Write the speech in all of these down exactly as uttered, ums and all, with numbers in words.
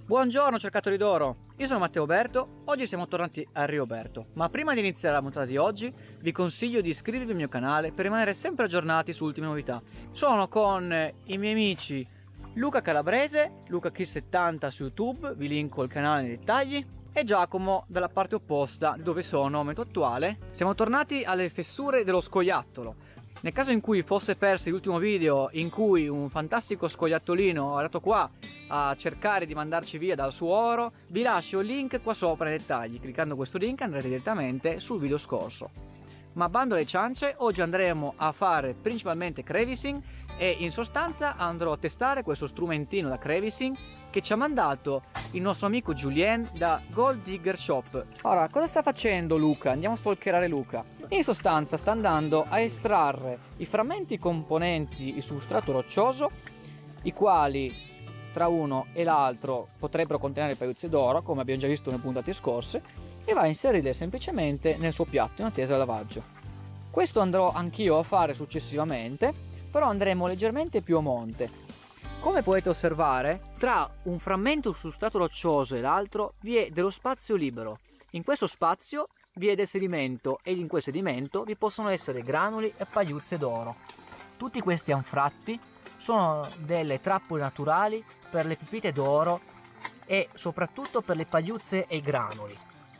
Buongiorno cercatori d'oro, io sono Matteo Berto, oggi siamo tornati a Rioberto, ma prima di iniziare la puntata di oggi vi consiglio di iscrivervi al mio canale per rimanere sempre aggiornati su ultime novità. Sono con i miei amici Luca Calabrese, Luca Kiss settanta su YouTube, vi linko il canale nei dettagli, e Giacomo dalla parte opposta dove sono al momento attuale. Siamo tornati alle fessure dello scoiattolo. Nel caso in cui fosse perso l'ultimo video in cui un fantastico scoiattolino è andato qua a cercare di mandarci via dal suo oro, vi lascio il link qua sopra nei dettagli. Cliccando questo link andrete direttamente sul video scorso. Ma bando alle ciance, oggi andremo a fare principalmente crevicing e in sostanza andrò a testare questo strumentino da crevicing che ci ha mandato il nostro amico Julien da Gold Digger Shop. Ora, cosa sta facendo Luca? Andiamo a stalkerare Luca. In sostanza sta andando a estrarre i frammenti componenti il substrato roccioso, i quali tra uno e l'altro potrebbero contenere paiuzze d'oro, come abbiamo già visto nelle puntate scorse, e va a inserirle semplicemente nel suo piatto in attesa del lavaggio. Questo andrò anch'io a fare successivamente, però andremo leggermente più a monte. Come potete osservare, tra un frammento sul substrato roccioso e l'altro vi è dello spazio libero. In questo spazio vi è del sedimento e in quel sedimento vi possono essere granuli e pagliuzze d'oro. Tutti questi anfratti sono delle trappole naturali per le pepite d'oro e soprattutto per le pagliuzze e i granuli.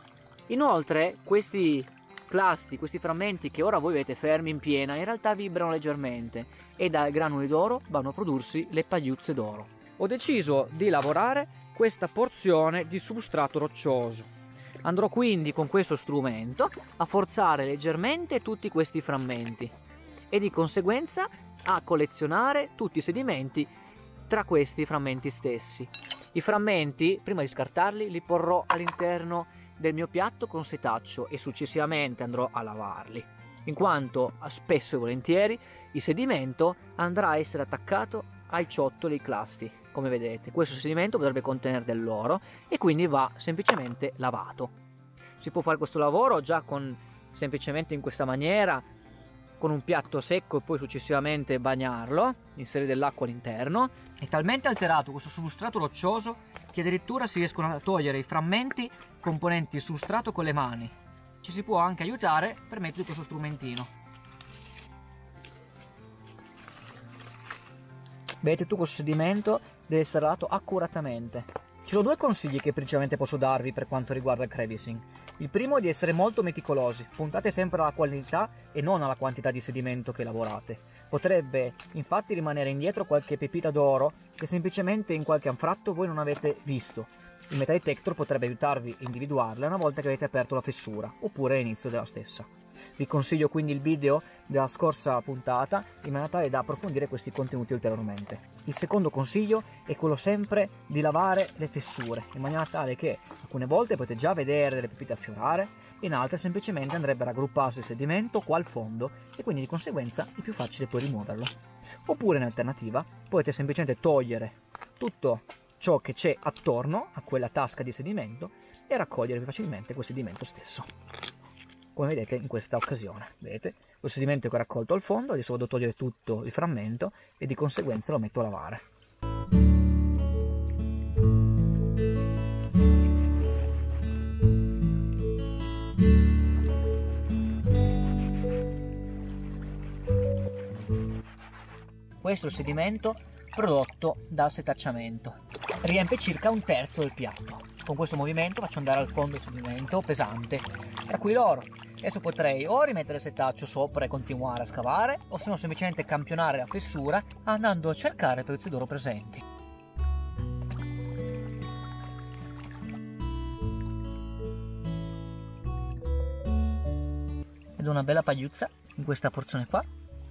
Inoltre questi plasti, questi frammenti che ora voi vedete fermi in piena, in realtà vibrano leggermente e dai granuli d'oro vanno a prodursi le pagliuzze d'oro. Ho deciso di lavorare questa porzione di substrato roccioso. Andrò quindi con questo strumento a forzare leggermente tutti questi frammenti e di conseguenza a collezionare tutti i sedimenti tra questi frammenti stessi. I frammenti, prima di scartarli, li porrò all'interno del mio piatto con setaccio e successivamente andrò a lavarli, in quanto spesso e volentieri il sedimento andrà a essere attaccato ai ciottoli clasti. Come vedete, questo sedimento potrebbe contenere dell'oro e quindi va semplicemente lavato. Si può fare questo lavoro già con semplicemente in questa maniera, con un piatto secco e poi successivamente bagnarlo, inserire dell'acqua all'interno. È talmente alterato questo substrato roccioso che addirittura si riescono a togliere i frammenti componenti il substrato con le mani. Ci si può anche aiutare per mettere questo strumentino. Vedete, tu questo sedimento deve essere lavato accuratamente. Ci sono due consigli che principalmente posso darvi per quanto riguarda il crevicing. Il primo è di essere molto meticolosi, puntate sempre alla qualità e non alla quantità di sedimento che lavorate. Potrebbe infatti rimanere indietro qualche pepita d'oro che semplicemente in qualche anfratto voi non avete visto. Il Metal Detector potrebbe aiutarvi a individuarla una volta che avete aperto la fessura, oppure all'inizio della stessa. Vi consiglio quindi il video della scorsa puntata in maniera tale da approfondire questi contenuti ulteriormente. Il secondo consiglio è quello sempre di lavare le fessure, in maniera tale che alcune volte potete già vedere delle pepite affiorare, in altre semplicemente andrebbero a aggrupparsi il sedimento qua al fondo e quindi di conseguenza è più facile poi rimuoverlo. Oppure in alternativa potete semplicemente togliere tutto ciò che c'è attorno a quella tasca di sedimento e raccogliere più facilmente quel sedimento stesso. Come vedete in questa occasione, vedete, lo sedimento che ho raccolto al fondo, adesso vado a togliere tutto il frammento e di conseguenza lo metto a lavare. Questo è il sedimento prodotto dal setacciamento, riempie circa un terzo del piatto. Con questo movimento faccio andare al fondo il sedimento pesante, tra cui l'oro. Adesso potrei o rimettere il setaccio sopra e continuare a scavare, o se no semplicemente campionare la fessura andando a cercare pezzi d'oro presenti. Ed una bella pagliuzza in questa porzione qua.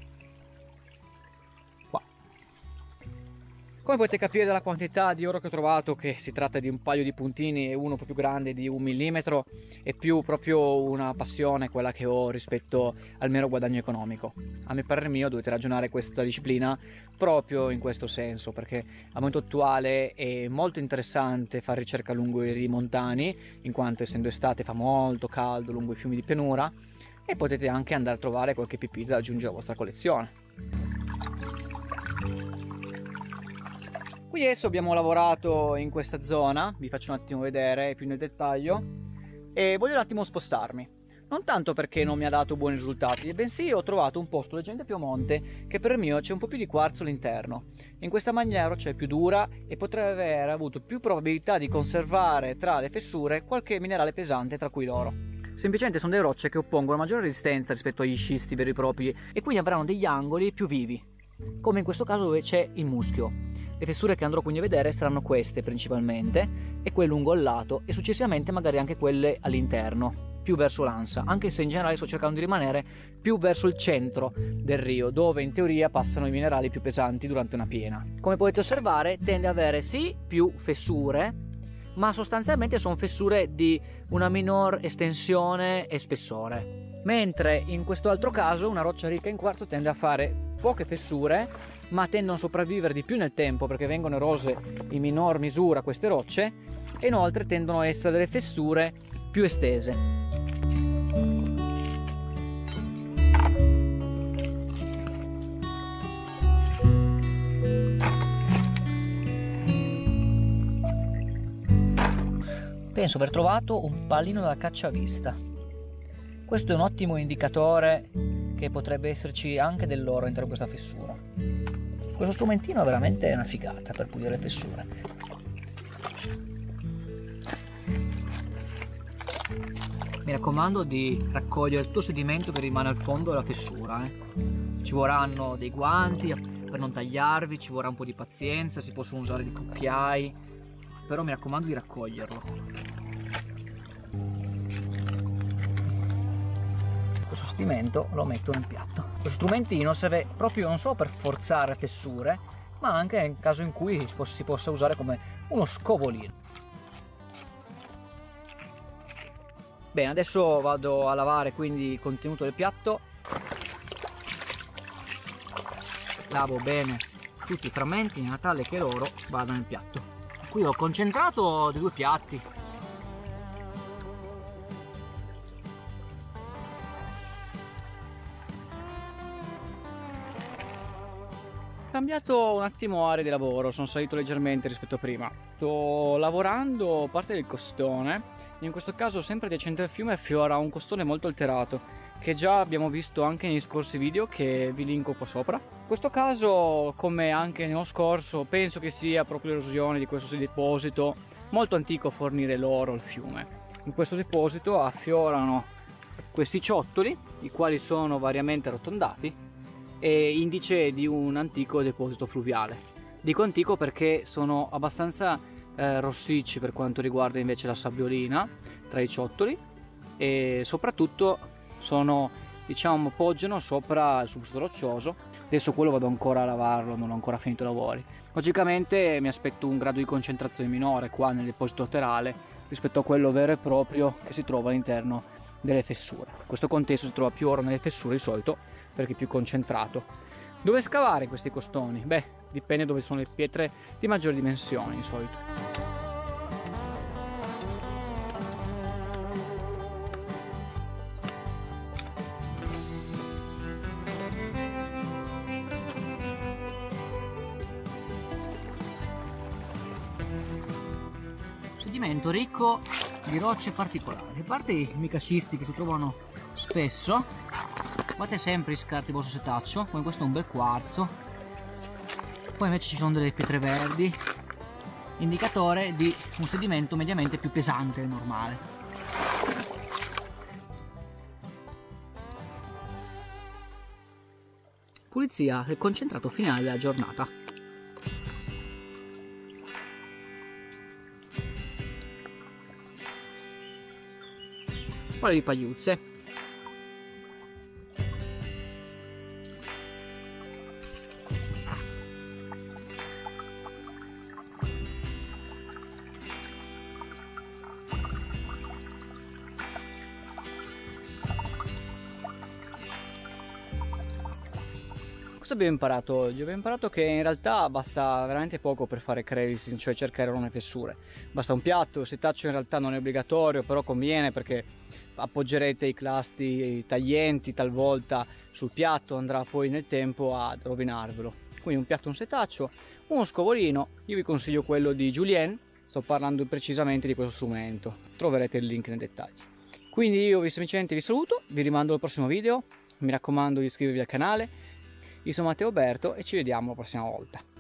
Come potete capire dalla quantità di oro che ho trovato, che si tratta di un paio di puntini e uno un po' più grande di un millimetro, è più proprio una passione quella che ho rispetto al mero guadagno economico. A mio parere mio dovete ragionare questa disciplina proprio in questo senso, perché al momento attuale è molto interessante fare ricerca lungo i rii montani, in quanto essendo estate fa molto caldo lungo i fiumi di pianura, e potete anche andare a trovare qualche pepita da aggiungere alla vostra collezione. Quindi adesso abbiamo lavorato in questa zona, vi faccio un attimo vedere più nel dettaglio, e voglio un attimo spostarmi. Non tanto perché non mi ha dato buoni risultati, bensì ho trovato un posto leggermente più a monte che per il mio c'è un po' più di quarzo all'interno. In questa maniera la roccia è più dura e potrebbe aver avuto più probabilità di conservare tra le fessure qualche minerale pesante, tra cui l'oro. Semplicemente sono delle rocce che oppongono maggiore resistenza rispetto agli scisti veri e propri e quindi avranno degli angoli più vivi, come in questo caso dove c'è il muschio. Le fessure che andrò quindi a vedere saranno queste principalmente, e quelle lungo il lato, e successivamente magari anche quelle all'interno, più verso l'ansa, anche se in generale sto cercando di rimanere più verso il centro del rio, dove in teoria passano i minerali più pesanti durante una piena. Come potete osservare, tende ad avere sì più fessure, ma sostanzialmente sono fessure di una minor estensione e spessore, mentre in questo altro caso una roccia ricca in quarzo tende a fare poche fessure, ma tendono a sopravvivere di più nel tempo perché vengono erose in minor misura queste rocce, e inoltre tendono a essere delle fessure più estese. Penso aver trovato un pallino da cacciavista. Questo è un ottimo indicatore che potrebbe esserci anche dell'oro all'interno di questa fessura. Questo strumentino è veramente una figata per pulire le fessure. Mi raccomando di raccogliere tutto il sedimento che rimane al fondo della fessura. Eh. Ci vorranno dei guanti per non tagliarvi, ci vorrà un po' di pazienza, si possono usare dei cucchiai, però mi raccomando di raccoglierlo. Questo sedimento lo metto nel piatto. Questo strumentino serve proprio non solo per forzare fessure, ma anche nel caso in cui si possa usare come uno scovolino. Bene, adesso vado a lavare quindi il contenuto del piatto. Lavo bene tutti i frammenti in modo tale che loro vadano nel piatto. Qui ho concentrato dei due piatti. Ho cambiato un attimo area di lavoro, sono salito leggermente rispetto a prima. Sto lavorando parte del costone, in questo caso sempre adiacente al fiume affiora un costone molto alterato, che già abbiamo visto anche negli scorsi video che vi linko qua sopra. In questo caso, come anche nello scorso, penso che sia proprio l'erosione di questo deposito molto antico a fornire l'oro al fiume. In questo deposito affiorano questi ciottoli, i quali sono variamente arrotondati, e indice di un antico deposito fluviale. Dico antico perché sono abbastanza eh, rossicci per quanto riguarda invece la sabbiolina tra i ciottoli, e soprattutto sono, diciamo, poggiano sopra il substrato roccioso. Adesso quello vado ancora a lavarlo, non ho ancora finito i lavori. Logicamente mi aspetto un grado di concentrazione minore qua nel deposito laterale rispetto a quello vero e proprio che si trova all'interno delle fessure. In questo contesto si trova più oro nelle fessure di solito perché è più concentrato. Dove scavare questi costoni? Beh, dipende dove sono le pietre di maggiori dimensioni di solito. Sedimento ricco di rocce particolari, a parte i micascisti che si trovano spesso, fate sempre i scarti del vostro setaccio, come questo è un bel quarzo, poi invece ci sono delle pietre verdi, indicatore di un sedimento mediamente più pesante del normale. Pulizia del concentrato finale della giornata. Quale di pagliuzze. Cosa abbiamo imparato oggi? Abbiamo imparato che in realtà basta veramente poco per fare crevice, cioè cercare oro nelle fessure. Basta un piatto, il setaccio in realtà non è obbligatorio, però conviene perché appoggerete i clasti taglienti talvolta sul piatto, andrà poi nel tempo a rovinarvelo. quindi un piatto, un setaccio, uno scovolino. Io vi consiglio quello di Julien, sto parlando precisamente di questo strumento, troverete il link nei dettagli. Quindi io vi semplicemente vi saluto, vi rimando al prossimo video, mi raccomando di iscrivervi al canale. Io sono Matteo Berto e ci vediamo la prossima volta.